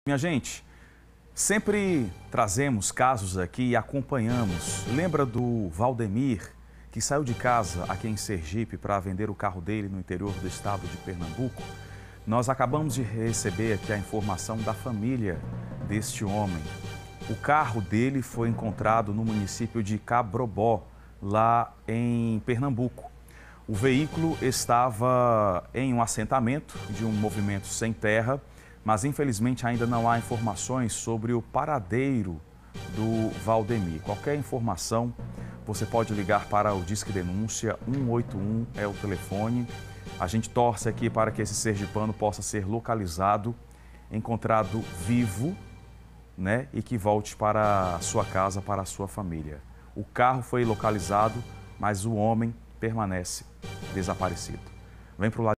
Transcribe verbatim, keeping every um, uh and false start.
Minha gente, sempre trazemos casos aqui e acompanhamos. Lembra do Valdemir, que saiu de casa aqui em Sergipe para vender o carro dele no interior do estado de Pernambuco? Nós acabamos de receber aqui a informação da família deste homem. O carro dele foi encontrado no município de Cabrobó, lá em Pernambuco. O veículo estava em um assentamento de um movimento sem terra, mas infelizmente ainda não há informações sobre o paradeiro do Valdemir. Qualquer informação, você pode ligar para o Disque Denúncia, um um oito um é o telefone. A gente torce aqui para que esse sergipano possa ser localizado, encontrado vivo, né, e que volte para a sua casa, para a sua família. O carro foi localizado, mas o homem permanece desaparecido. Vem para o lado.